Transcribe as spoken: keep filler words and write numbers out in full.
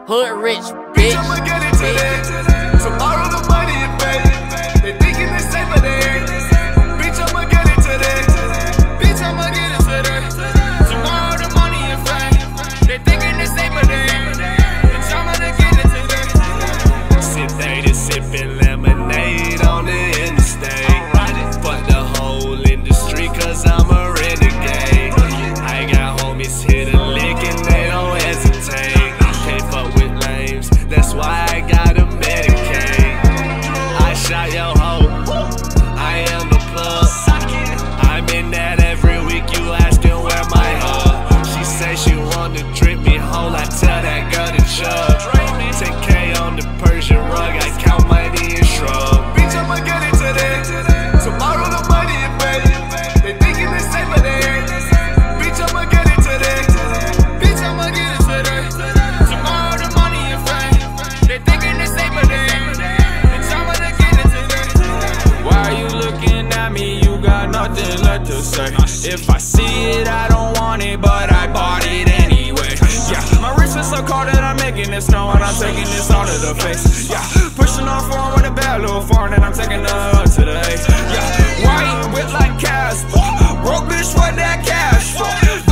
Hood rich, bitch. I'ma get it today. Tomorrow the money and fame. They thinking the same, but they ain't. Bitch, I'ma get it today. Bitch, I'ma get it today. Tomorrow the money and fame. They thinking the same, but they ain't. Bitch, I'ma get it today. Sit there to sipping lemonade on the interstate. Fuck the whole industry, cause I'm a renegade. I got homies hit a lick and they don't hesitate. Can't fuck with lames, that's why I gotta medicate. I shot your hoe, I am the plug. I'm in that every week, you asking where my hug. She say she want to drip me whole, I tell that girl to chug. ten K on the Persian rug, I count money and shrug. Bitch, I'ma get it today. Tomorrow the money and fame. They thinking the same, but they ain't. Bitch, I'ma get it today. Bitch, I'ma get it today. Tomorrow the money and fame. They thinking the same, but they ain't. Bitch, I'ma get it today. Why you looking at me? You got nothing left to say. If I see it, I don't want it, but I bought it anyway. Yeah, my wrist is so cold that I'm making it snow, and I'm taking this all to the face. Yeah, pushing on forward with a bad little foreign, and I'm taking her to the A. Yeah, white whip like Casper, broke bitch, what that cash for?